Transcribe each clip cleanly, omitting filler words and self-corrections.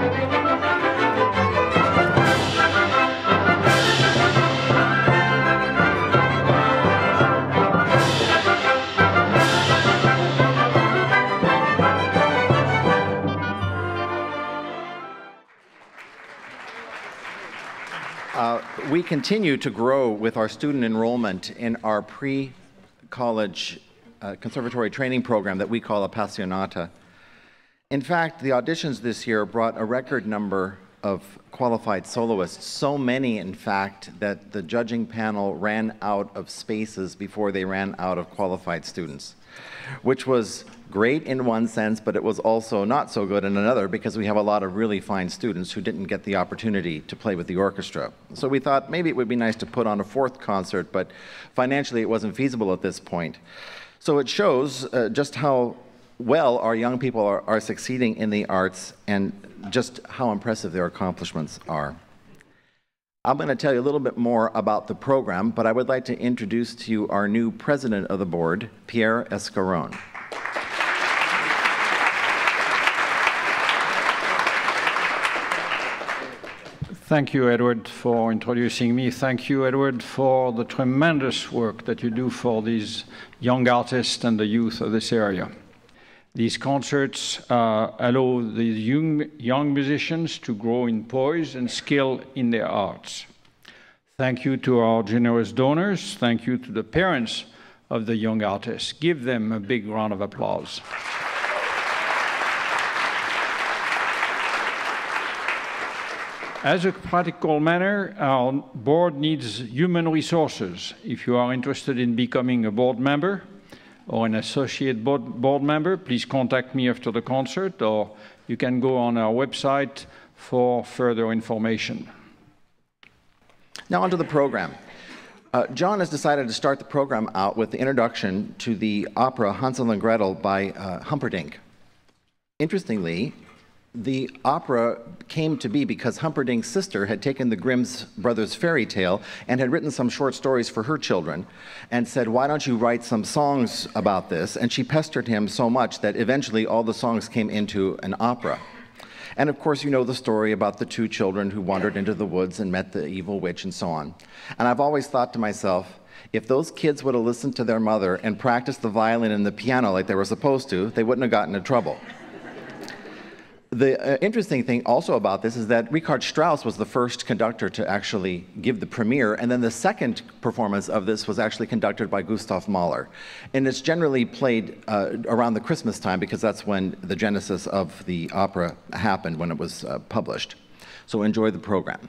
We continue to grow with our student enrollment in our pre-college conservatory training program that we call Appassionata. In fact, the auditions this year brought a record number of qualified soloists, so many, in fact, that the judging panel ran out of spaces before they ran out of qualified students, which was great in one sense, but it was also not so good in another because we have a lot of really fine students who didn't get the opportunity to play with the orchestra. So we thought maybe it would be nice to put on a fourth concert, but financially it wasn't feasible at this point. So it shows just how well our young people are succeeding in the arts and just how impressive their accomplishments are. I'm going to tell you a little bit more about the program, but I would like to introduce to you our new president of the board, Pierre Escaron. Thank you, Edward, for introducing me. Thank you, Edward, for the tremendous work that you do for these young artists and the youth of this area. These concerts allow the young musicians to grow in poise and skill in their arts. Thank you to our generous donors. Thank you to the parents of the young artists. Give them a big round of applause. As a practical matter, our board needs human resources. If you are interested in becoming a board member or an associate board member, please contact me after the concert, or you can go on our website for further information. Now onto the program. John has decided to start the program out with the introduction to the opera Hansel and Gretel by Humperdinck. Interestingly, the opera came to be because Humperdinck's sister had taken the Grimm brothers' fairy tale and had written some short stories for her children and said, why don't you write some songs about this? And she pestered him so much that eventually all the songs came into an opera. And of course, you know the story about the two children who wandered into the woods and met the evil witch and so on. And I've always thought to myself, if those kids would have listened to their mother and practiced the violin and the piano like they were supposed to, they wouldn't have gotten in trouble. The interesting thing also about this is that Richard Strauss was the first conductor to actually give the premiere, and then the second performance of this was actually conducted by Gustav Mahler. And it's generally played around the Christmas time because that's when the genesis of the opera happened, when it was published. So enjoy the program.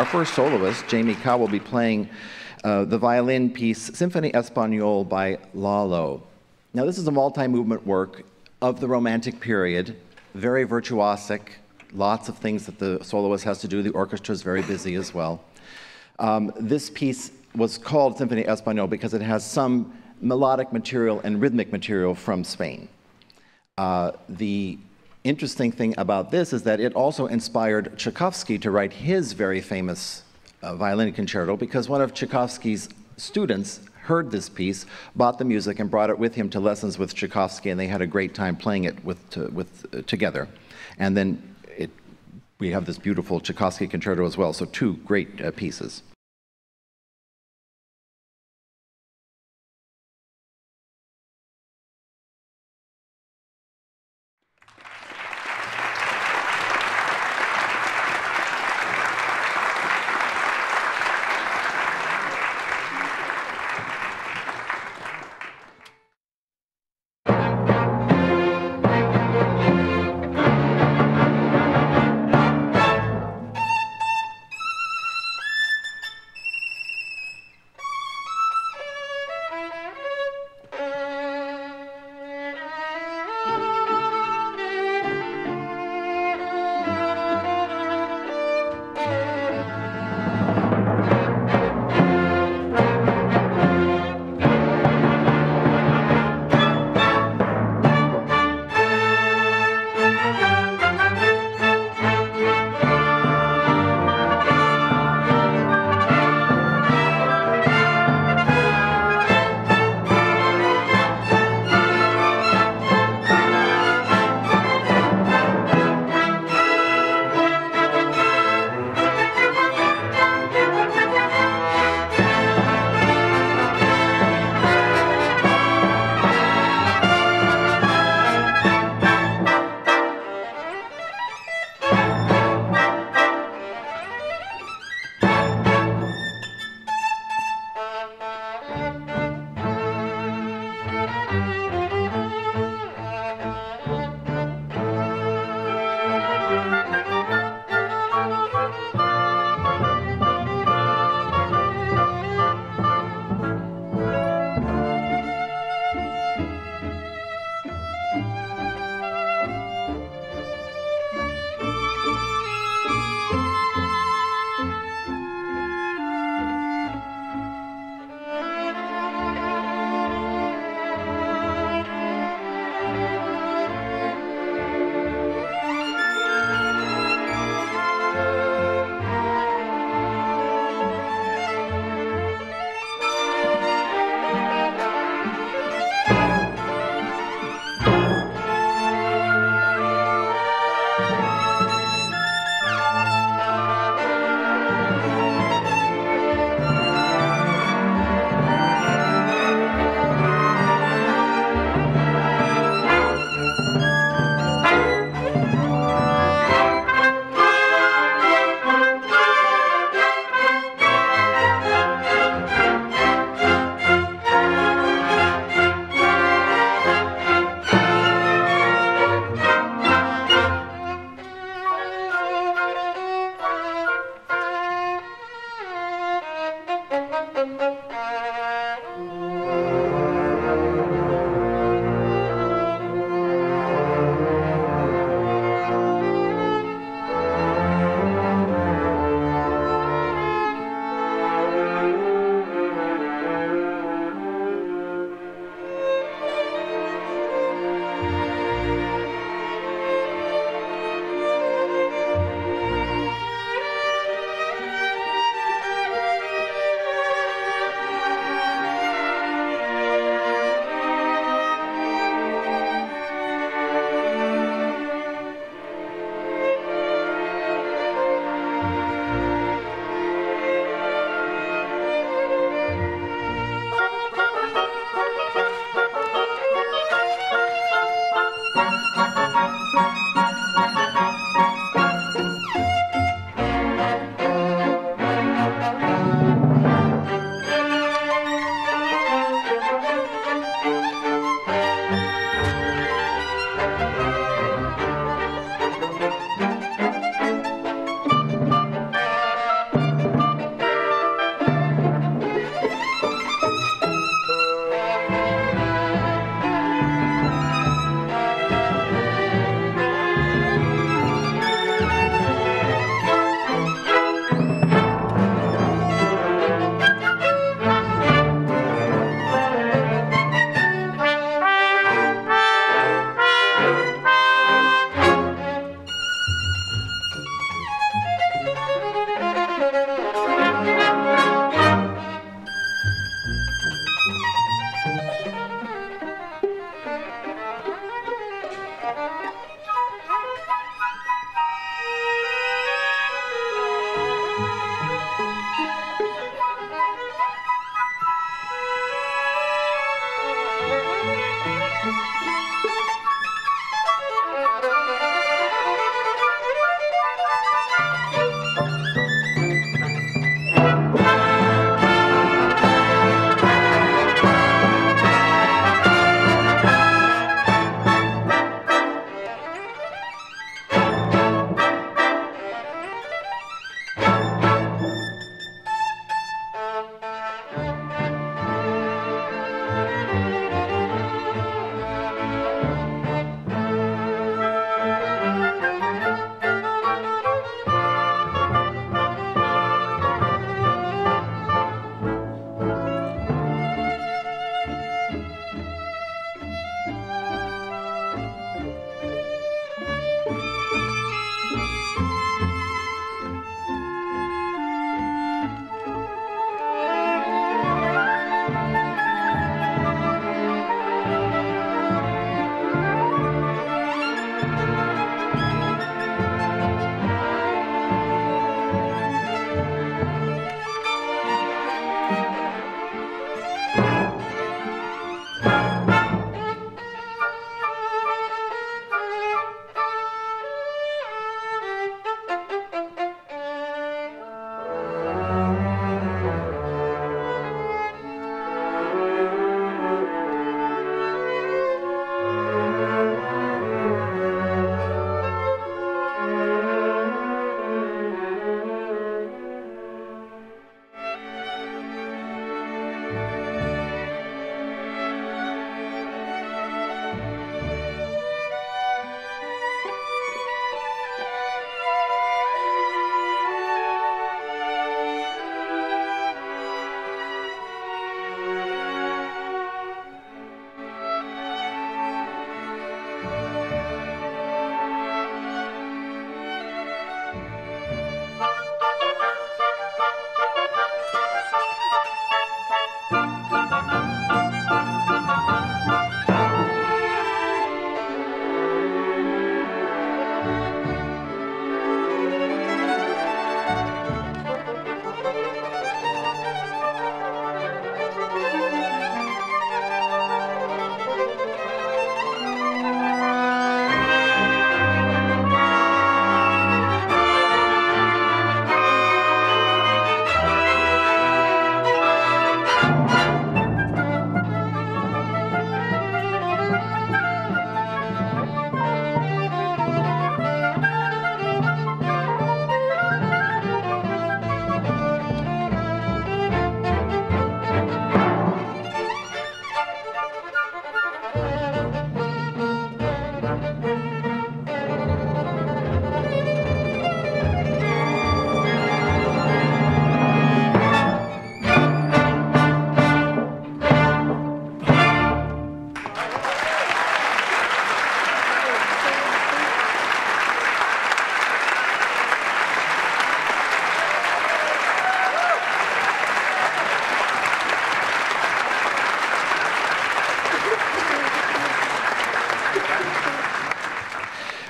our first soloist, Jamie Cow, will be playing the violin piece Symphonie Espagnole by Lalo. Now, this is a multi-movement work of the Romantic period, very virtuosic, lots of things that the soloist has to do. The orchestra is very busy as well. This piece was called Symphonie Espagnole because it has some melodic material and rhythmic material from Spain. The interesting thing about this is that it also inspired Tchaikovsky to write his very famous violin concerto, because one of Tchaikovsky's students heard this piece, bought the music, and brought it with him to lessons with Tchaikovsky, and they had a great time playing it together. And then we have this beautiful Tchaikovsky concerto as well, so two great pieces.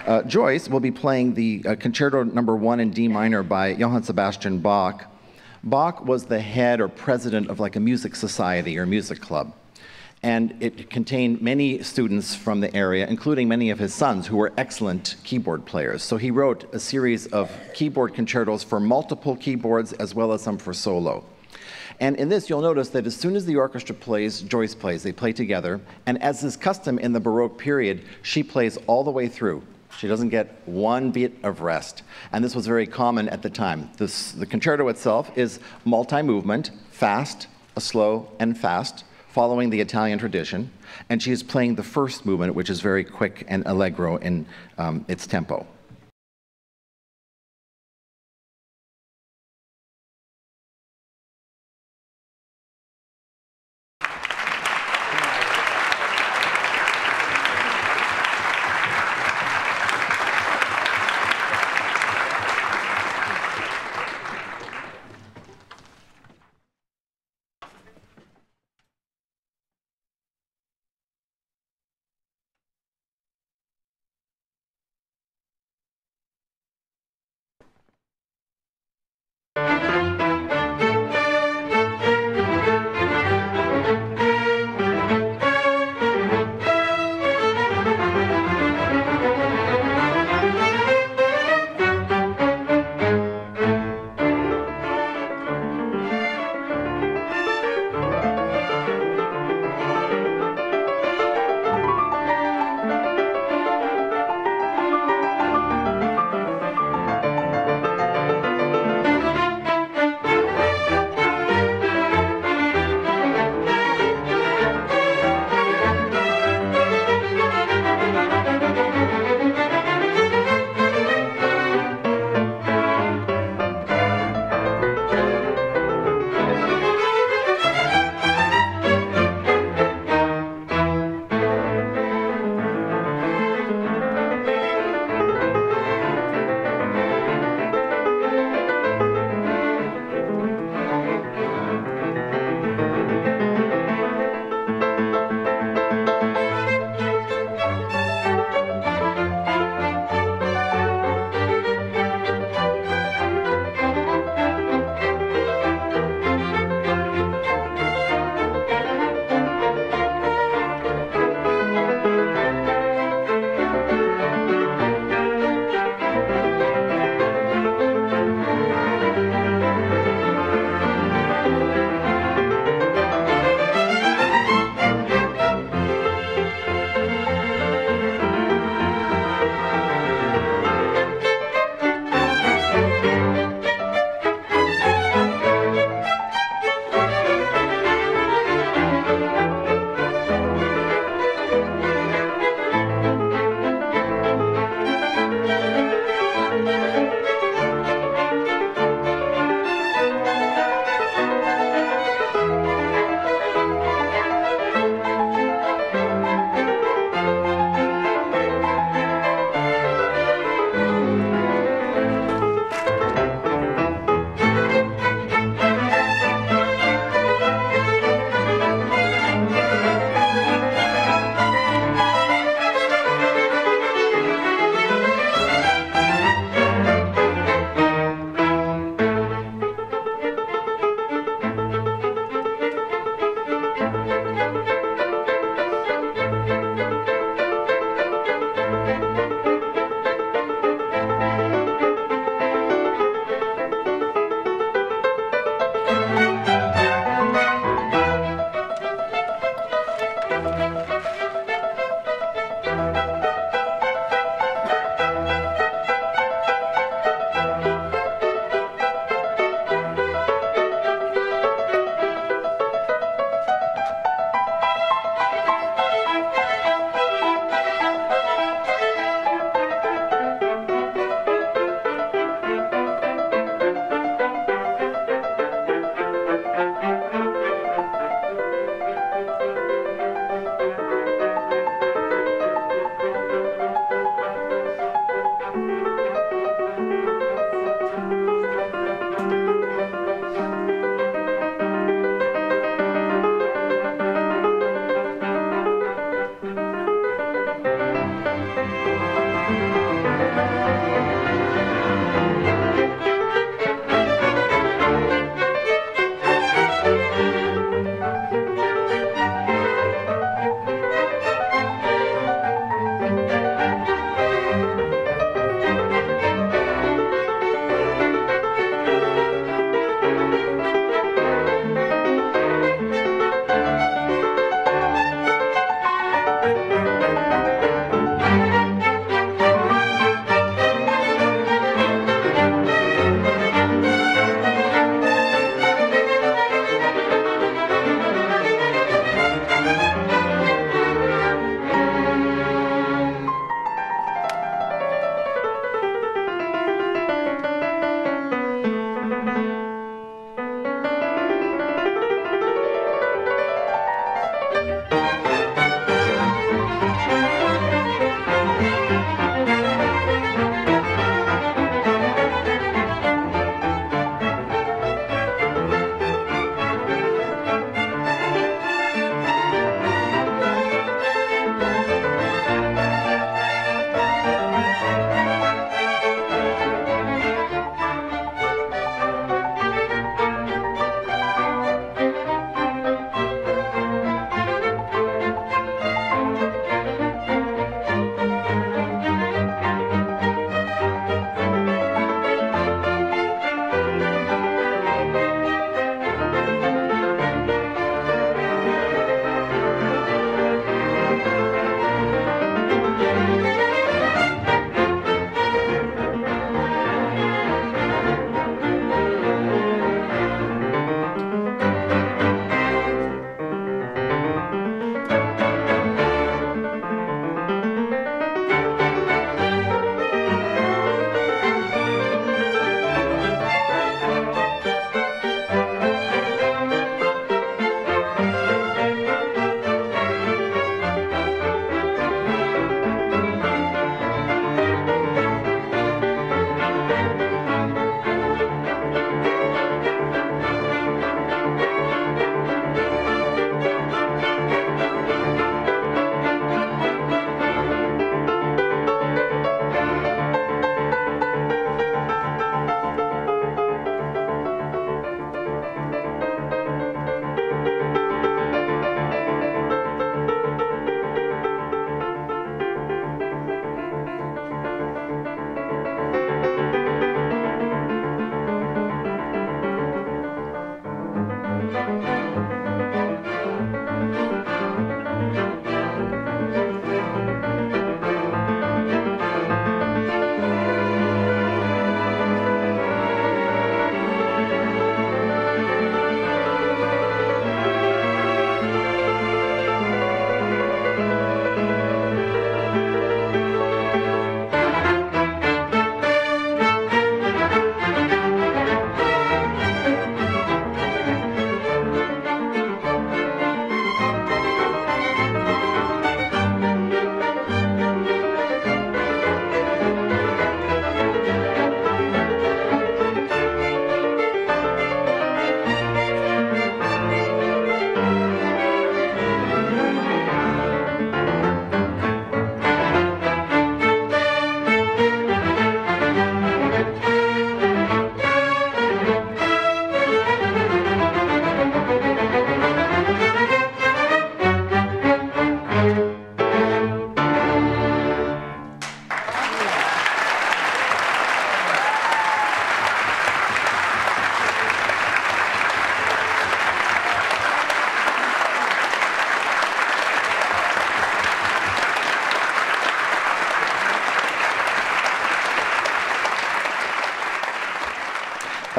Joyce will be playing the Concerto Number 1 in D minor by Johann Sebastian Bach. Bach was the head or president of like a music society or music club. And it contained many students from the area, including many of his sons who were excellent keyboard players. So he wrote a series of keyboard concertos for multiple keyboards as well as some for solo. And in this, you'll notice that as soon as the orchestra plays, Joyce plays. They play together. And as is custom in the Baroque period, she plays all the way through. She doesn't get one beat of rest. And this was very common at the time. The concerto itself is multi-movement, fast, a slow, and fast, following the Italian tradition, and she is playing the first movement, which is very quick and allegro in its tempo.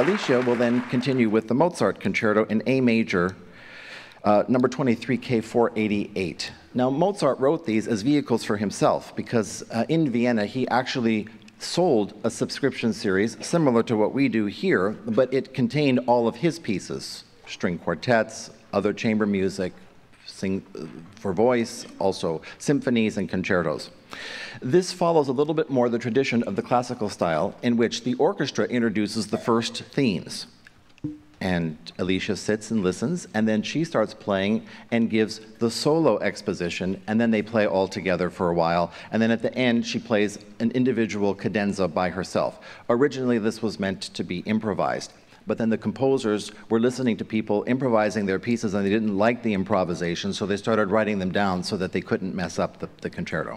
Alicia will then continue with the Mozart Concerto in A major, number 23, K488. Now, Mozart wrote these as vehicles for himself because in Vienna, he actually sold a subscription series similar to what we do here, but it contained all of his pieces, string quartets, other chamber music, for voice, also symphonies and concertos. This follows a little bit more the tradition of the classical style in which the orchestra introduces the first themes. And Alicia sits and listens, and then she starts playing and gives the solo exposition, and then they play all together for a while, and then at the end she plays an individual cadenza by herself. Originally this was meant to be improvised, but then the composers were listening to people improvising their pieces and they didn't like the improvisation, so they started writing them down so that they couldn't mess up the concerto.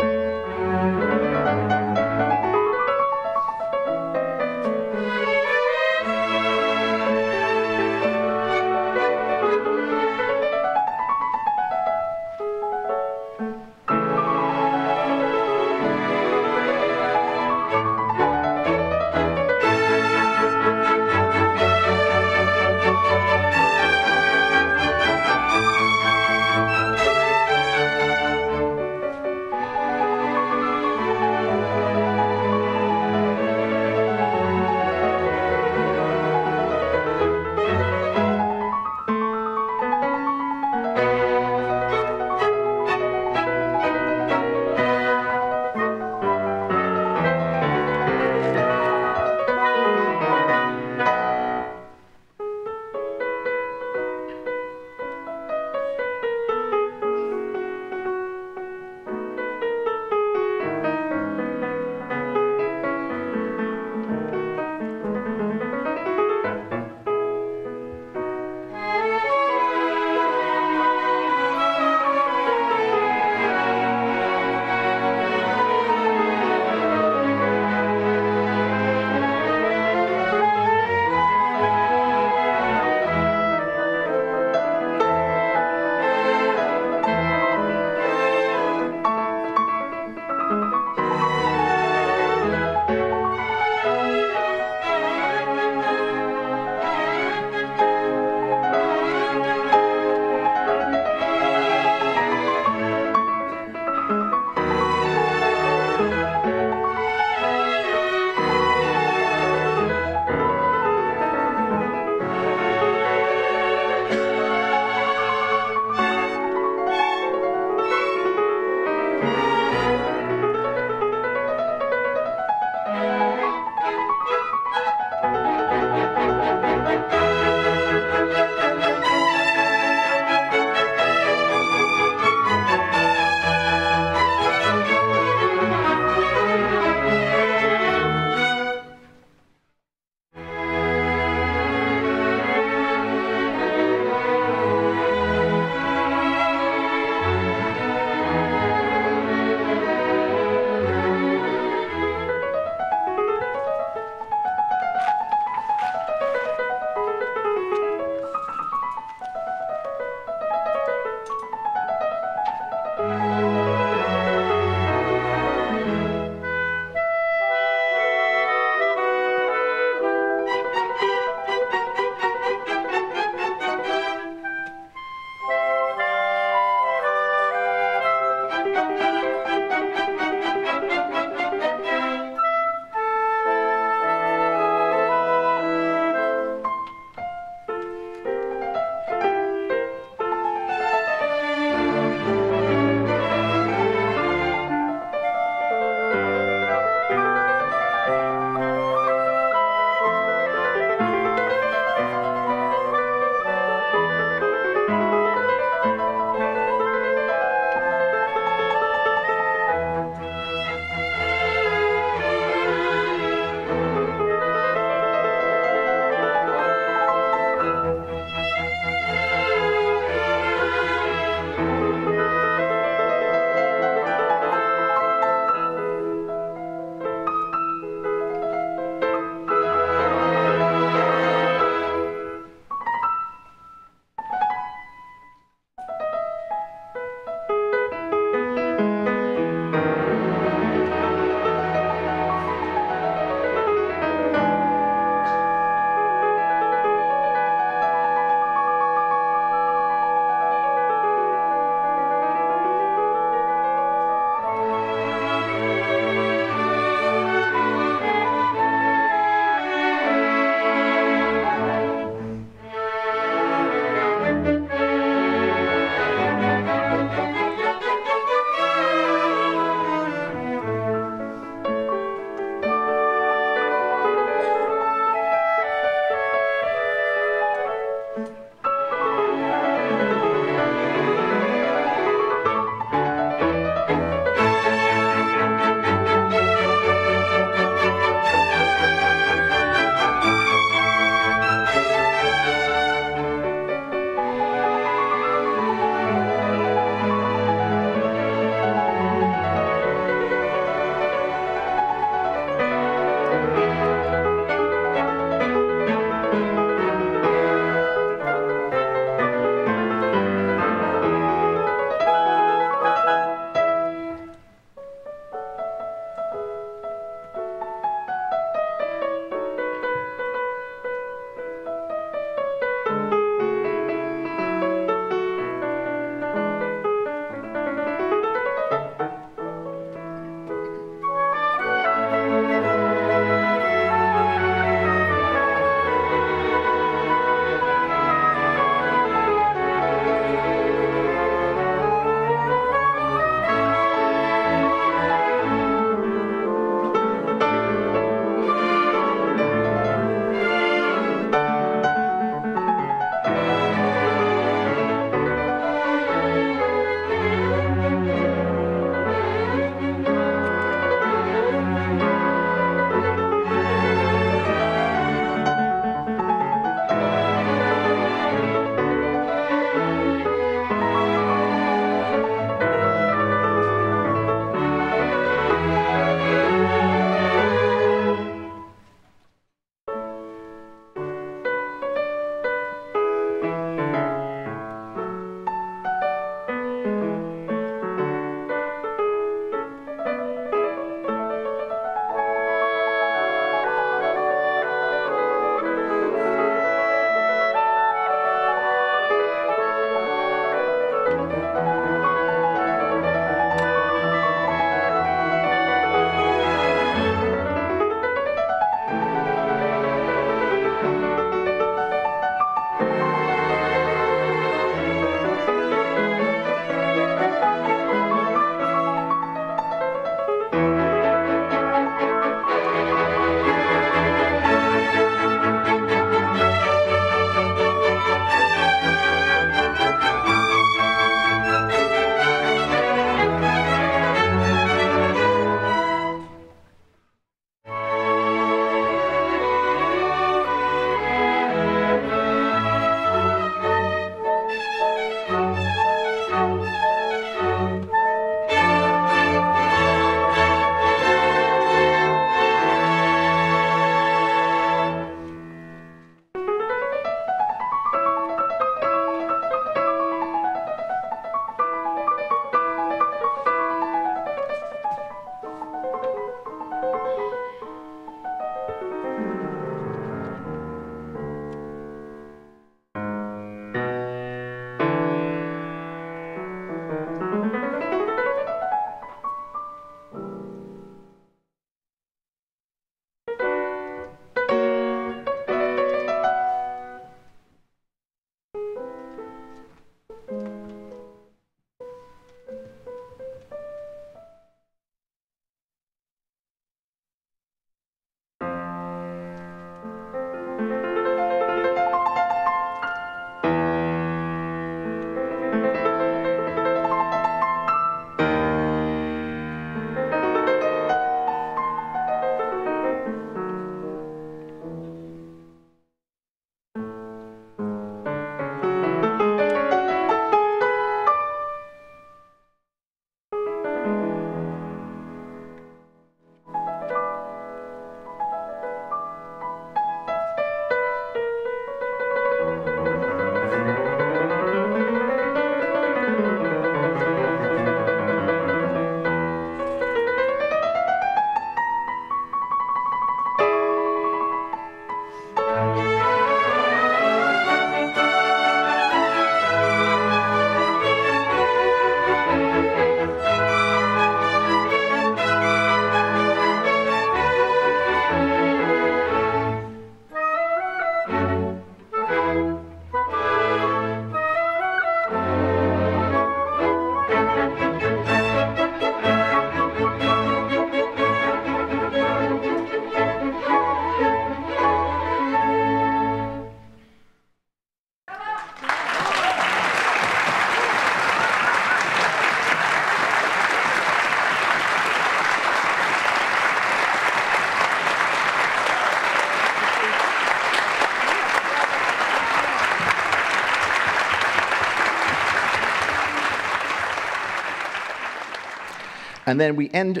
And then we end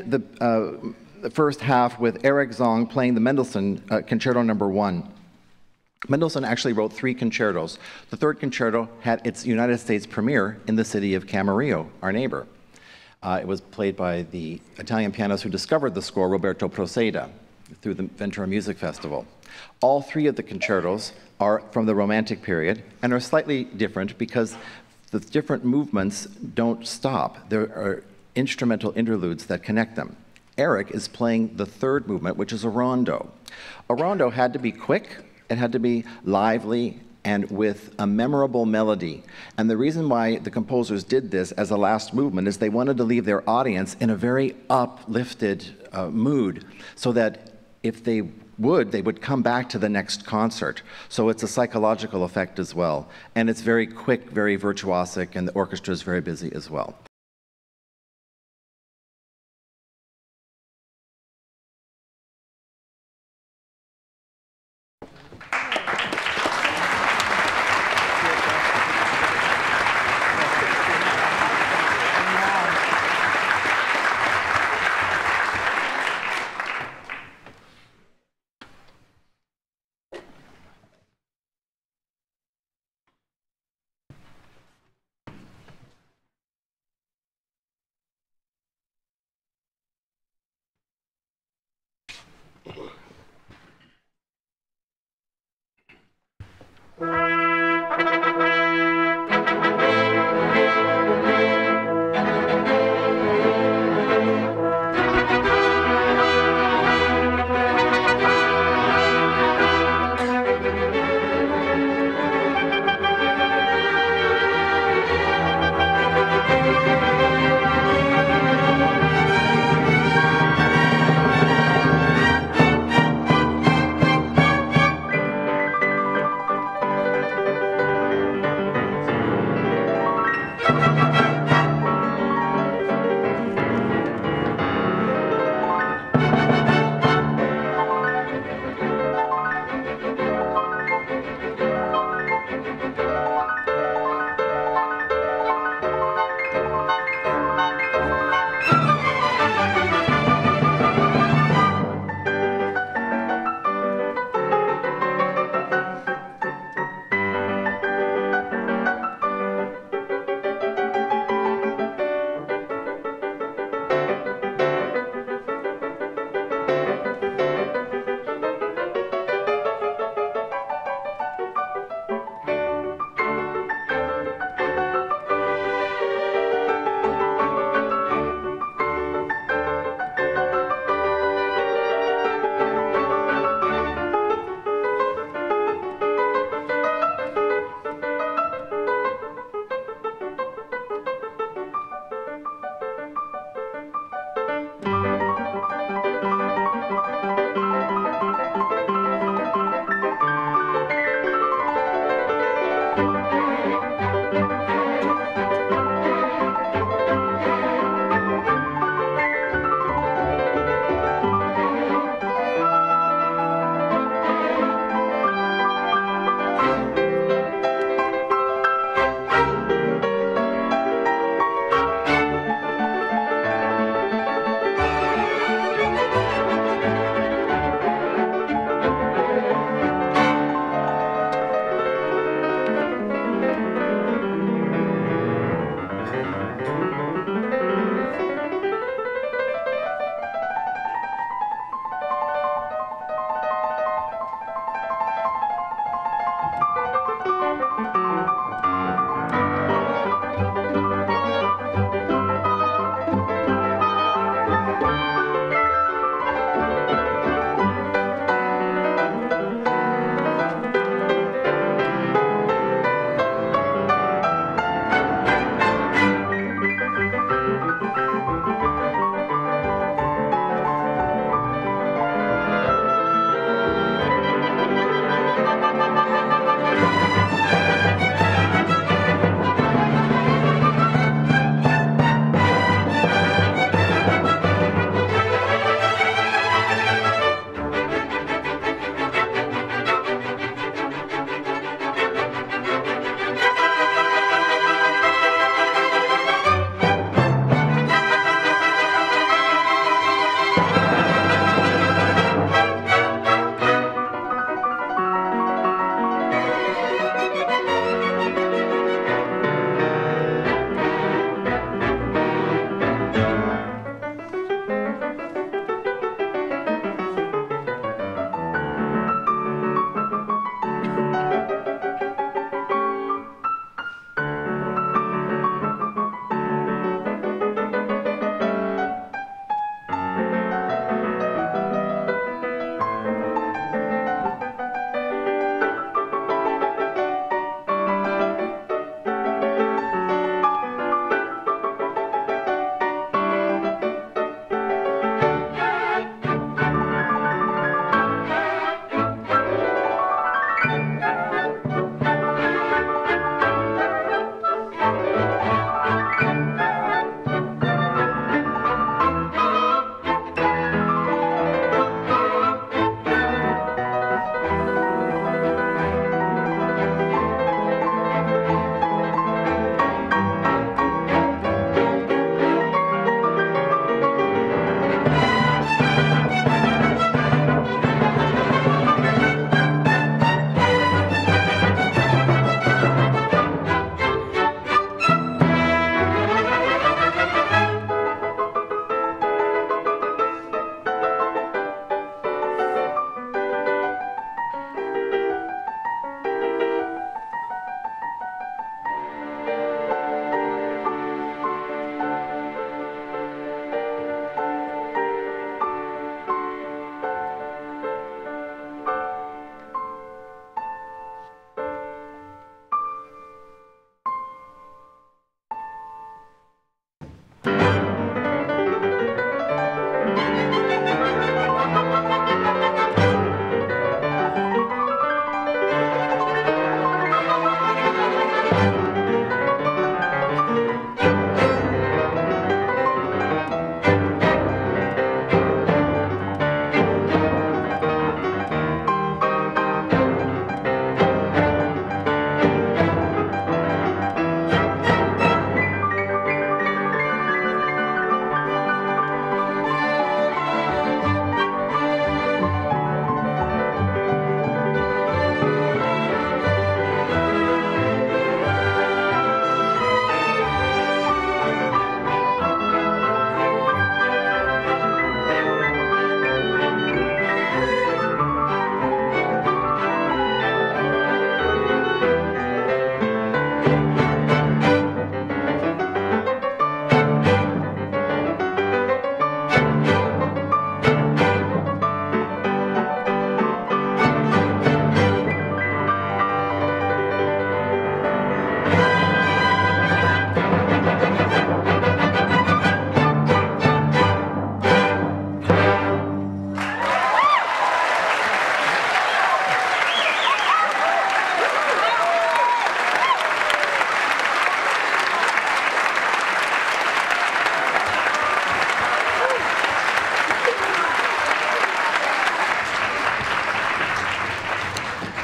the first half with Eric Zong playing the Mendelssohn Concerto No. 1. Mendelssohn actually wrote 3 concertos. The third concerto had its United States premiere in the city of Camarillo, our neighbor. It was played by the Italian pianist who discovered the score, Roberto Proceda, through the Ventura Music Festival. All 3 of the concertos are from the Romantic period and are slightly different because the different movements don't stop. There are instrumental interludes that connect them. Eric is playing the third movement, which is a rondo. A rondo had to be quick, it had to be lively, and with a memorable melody. And the reason why the composers did this as a last movement is they wanted to leave their audience in a very uplifted mood, so that if they would come back to the next concert. So it's a psychological effect as well. And it's very quick, very virtuosic, and the orchestra is very busy as well.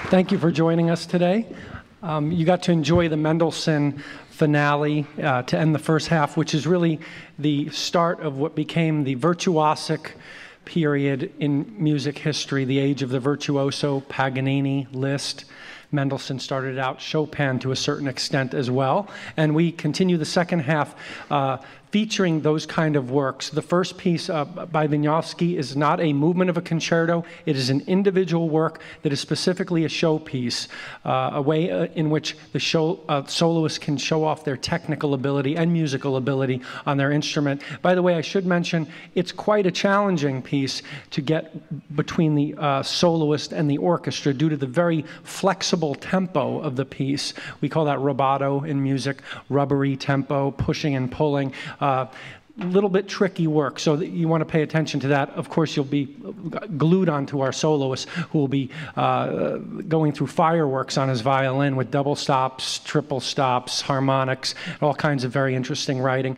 Thank you for joining us today. You got to enjoy the Mendelssohn finale to end the first half, which is really the start of what became the virtuosic period in music history, the age of the virtuoso, Paganini, Liszt. Mendelssohn started out, Chopin to a certain extent as well. And we continue the second half featuring those kind of works. The first piece by Wieniawski is not a movement of a concerto. It is an individual work that is specifically a showpiece, a way in which the soloist can show off their technical ability and musical ability on their instrument. By the way, I should mention, it's quite a challenging piece to get between the soloist and the orchestra due to the very flexible tempo of the piece. We call that rubato in music, rubbery tempo, pushing and pulling. Little bit tricky work, so that you want to pay attention to that. Of course, you'll be glued onto our soloist, who will be going through fireworks on his violin with double stops, triple stops, harmonics, all kinds of very interesting writing.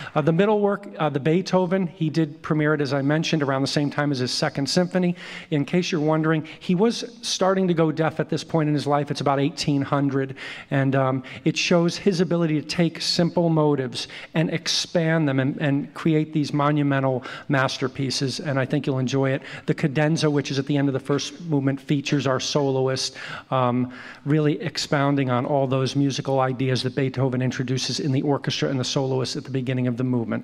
The middle work, the Beethoven, he did premiere it, as I mentioned, around the same time as his Second Symphony. In case you're wondering, he was starting to go deaf at this point in his life. It's about 1800, and it shows his ability to take simple motives and expand them and create these monumental masterpieces, and I think you'll enjoy it. The cadenza, which is at the end of the first movement, features our soloist, really expounding on all those musical ideas that Beethoven introduces in the orchestra and the soloist at the beginning of the movement.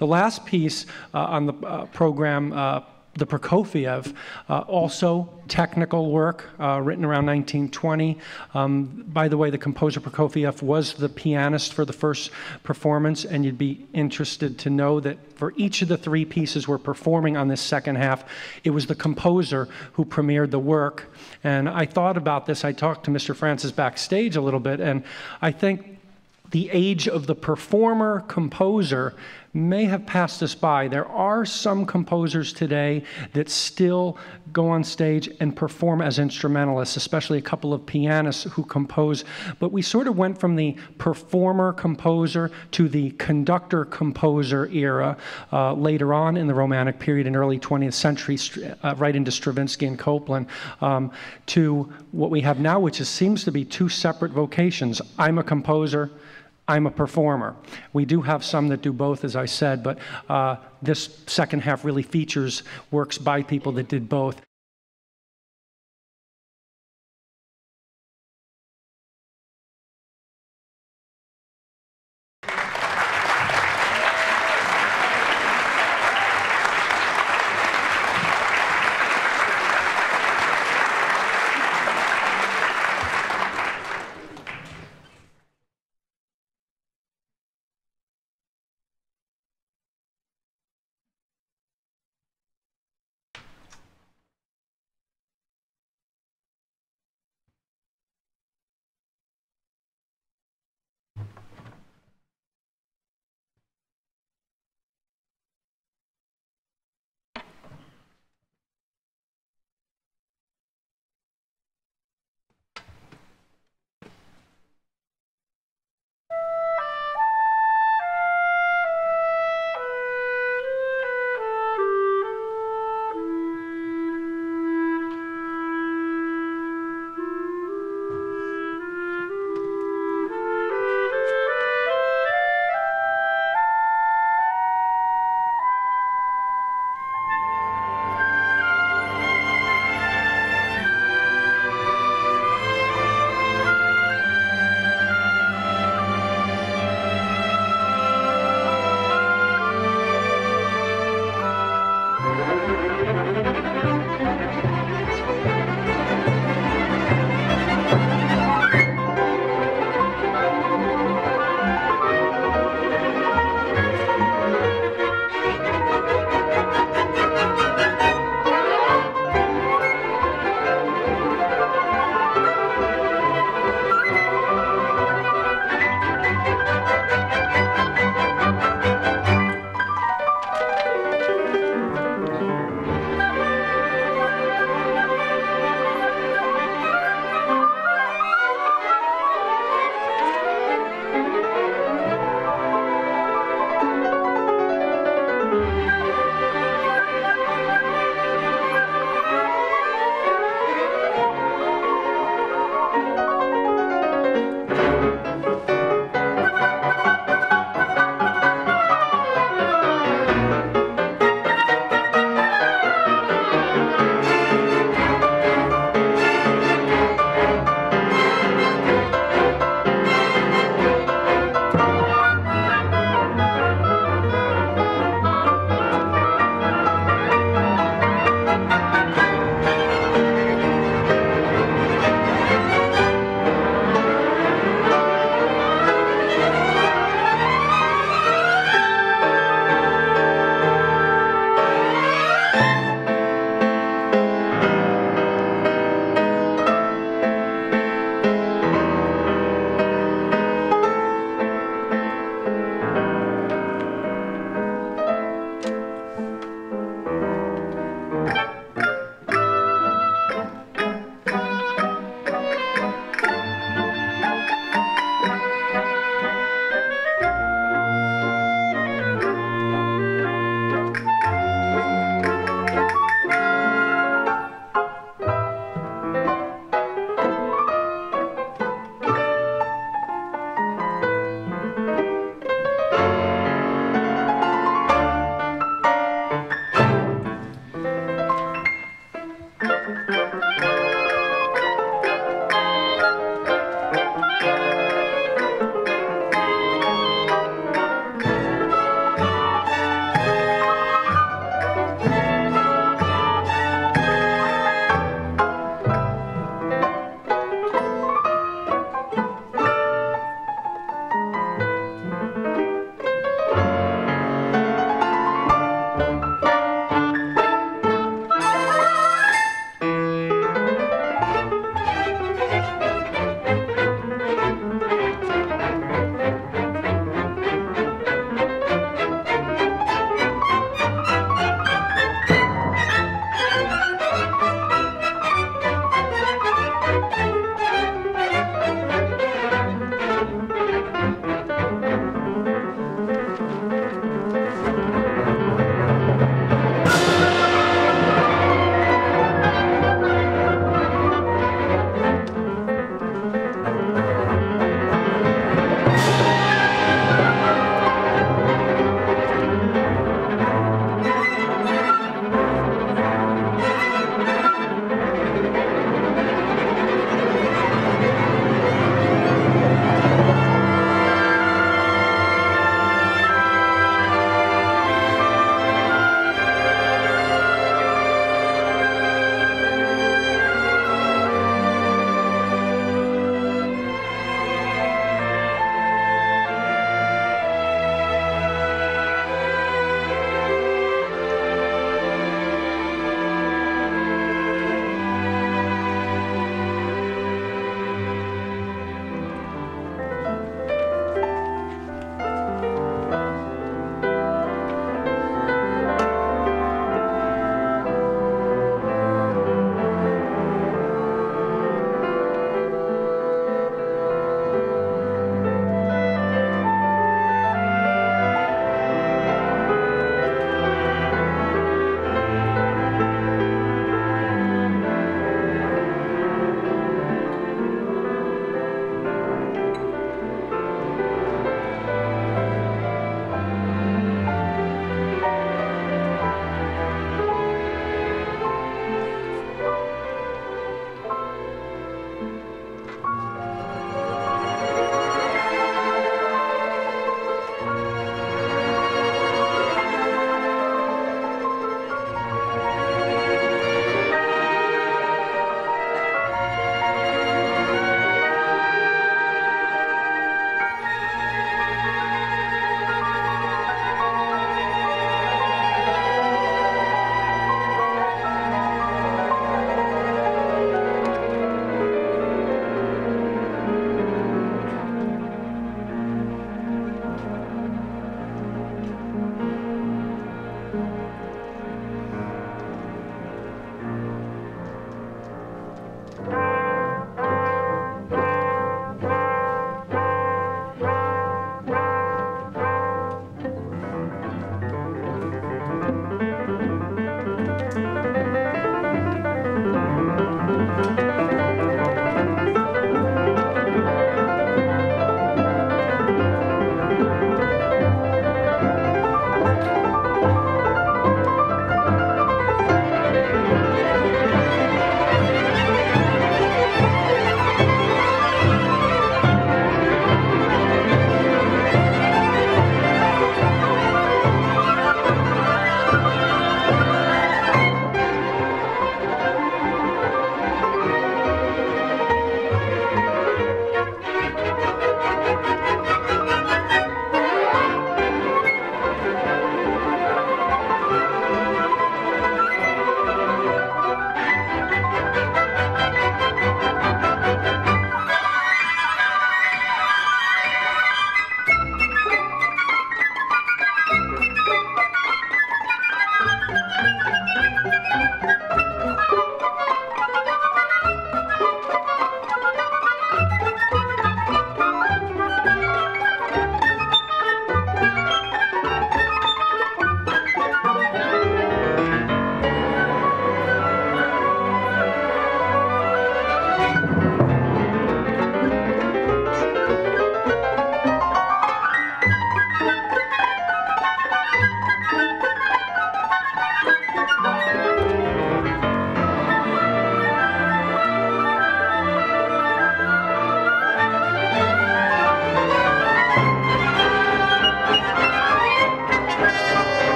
The last piece on the program, the Prokofiev, also technical work, written around 1920. By the way, the composer Prokofiev was the pianist for the first performance, and you'd be interested to know that for each of the three pieces we're performing on this second half, it was the composer who premiered the work. And I thought about this. I talked to Mr. Francis backstage a little bit, and I think the age of the performer-composer may have passed us by. There are some composers today that still go on stage and perform as instrumentalists, especially a couple of pianists who compose. But we sort of went from the performer-composer to the conductor-composer era later on in the Romantic period in early 20th century, right into Stravinsky and Copland, to what we have now, which seems to be two separate vocations. I'm a composer, I'm a performer. We do have some that do both, as I said, but this second half really features works by people that did both.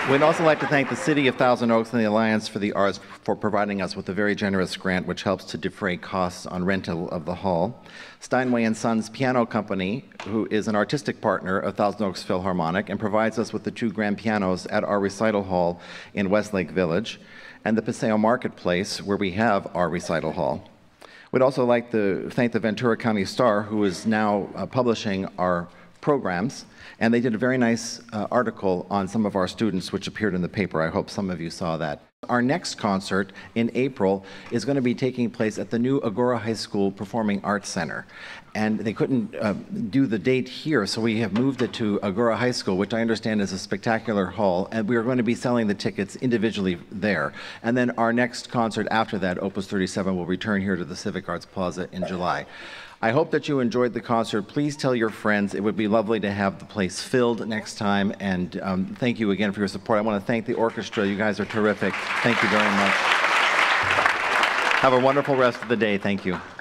We'd also like to thank the City of Thousand Oaks and the Alliance for the Arts for providing us with a very generous grant which helps to defray costs on rental of the hall. Steinway & Sons Piano Company, who is an artistic partner of Thousand Oaks Philharmonic and provides us with the 2 grand pianos at our recital hall in Westlake Village, and the Paseo Marketplace, where we have our recital hall. We'd also like to thank the Ventura County Star, who is now publishing our programs, and they did a very nice article on some of our students which appeared in the paper. I hope some of you saw that. Our next concert in April is going to be taking place at the new Agora High School Performing Arts Center. And they couldn't do the date here, so we have moved it to Agora High School, which I understand is a spectacular hall, and we are going to be selling the tickets individually there. And then our next concert after that, Opus 37, will return here to the Civic Arts Plaza in July. I hope that you enjoyed the concert. Please tell your friends. It would be lovely to have the place filled next time. And thank you again for your support. I want to thank the orchestra. You guys are terrific. Thank you very much. Have a wonderful rest of the day. Thank you.